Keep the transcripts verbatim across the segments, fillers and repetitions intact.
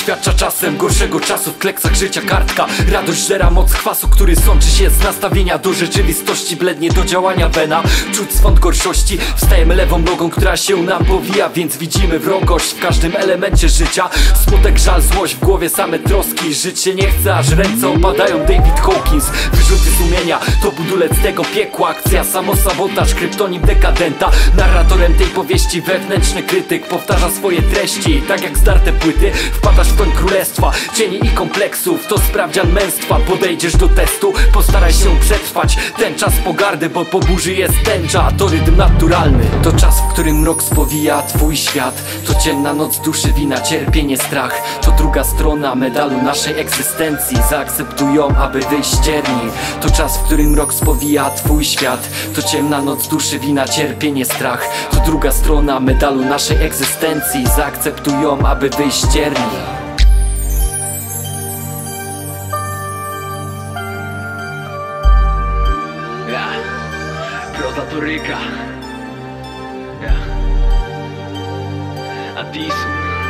doświadcza czasem gorszego czasu. W kleksach życia kartka, radość żera moc kwasu, który sączy się z nastawienia do rzeczywistości. Blednie do działania wena, czuć swąd gorszości. Wstajemy lewą nogą, która się nam powija, więc widzimy wrogość w każdym elemencie życia. Smutek, żal, złość, w głowie same troski. Żyć się nie chce, aż ręce opadają. David Hawkins, wyrzuty sumienia to budulec tego piekła. Akcja, samosabotaż, kryptonim dekadenta. Narratorem tej powieści wewnętrzny krytyk powtarza swoje treści, tak jak zdarte płyty. Wpadasz w koń królestwa cieni i kompleksów. To sprawdzian męstwa, podejdziesz do testu. Postaraj się przetrwać ten czas pogardy, bo po burzy jest tęcza. To rytm naturalny, to czas, w którym mrok spowija twój świat. To ciemna noc duszy, wina, cierpienie, strach. To druga strona medalu naszej egzystencji. Zaakceptuj ją, aby wyjść z cierni. To czas, w którym mrok spowija twój świat. To ciemna noc duszy, wina, cierpienie, strach. To druga strona medalu naszej egzystencji. Zaakceptuj ją, aby wyjść z cierni. Ja, proza Toryka. Ja, Addison,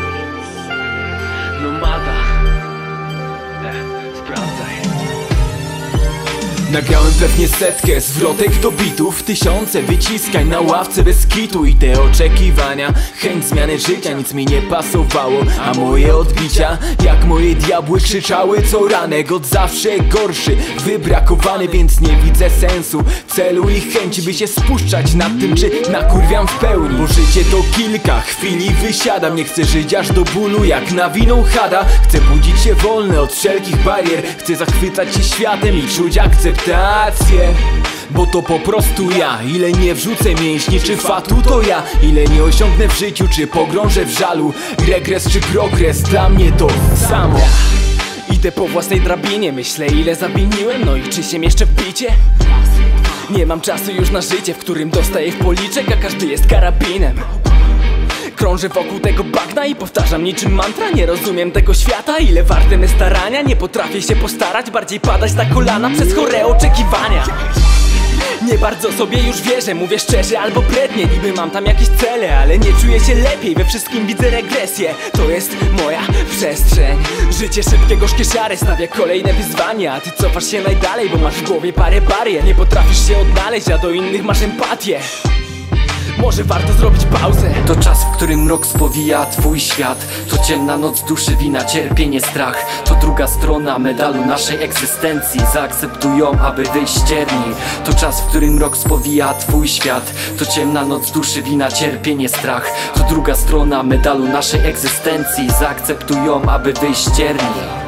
Nomada. Ja, sprawdzaj. Nagrałem pewnie setkę zwrotek do bitów, tysiące wyciskań na ławce bez kitu. I te oczekiwania, chęć zmiany życia, nic mi nie pasowało. A moje odbicia, jak moje diabły krzyczały co ranek. Od zawsze gorszy, wybrakowany, więc nie widzę sensu celu i chęci, by się spuszczać nad tym, czy nakurwiam w pełni. Bo życie to kilka chwili, wysiadam. Nie chcę żyć aż do bólu jak nawiną chada. Chcę budzić się wolny od wszelkich barier. Chcę zachwycać się światem i czuć akceptację. Bo to po prostu ja. Ile nie wrzucę mięśni czy fatu, to ja. Ile nie osiągnę w życiu, czy pogrążę w żalu. Regres czy progres, dla mnie to samo. Idę po własnej drabinie, myślę ile zawiniłem, no i czy się jeszcze w bicie? Nie mam czasu już na życie, w którym dostaję w policzek, a każdy jest karabinem. Krążę wokół tego bagna i powtarzam niczym mantra. Nie rozumiem tego świata, ile warte me starania. Nie potrafię się postarać, bardziej padać na kolana przez chore oczekiwania. Nie bardzo sobie już wierzę, mówię szczerze albo brednie. Niby mam tam jakieś cele, ale nie czuję się lepiej. We wszystkim widzę regresję, to jest moja przestrzeń. Życie szybkie, gorzkie szare, stawia kolejne wyzwania. A ty cofasz się najdalej, bo masz w głowie parę barier. Nie potrafisz się odnaleźć, a do innych masz empatię. Może warto zrobić pauzę. To czas, w którym mrok spowija twój świat. To ciemna noc duszy, wina, cierpienie, strach. To druga strona medalu naszej egzystencji. Zaakceptuj ją, aby wyjść z cierni. To czas, w którym mrok spowija twój świat. To ciemna noc duszy, wina, cierpienie, strach. To druga strona medalu naszej egzystencji. Zaakceptuj ją, aby wyjść z cierni.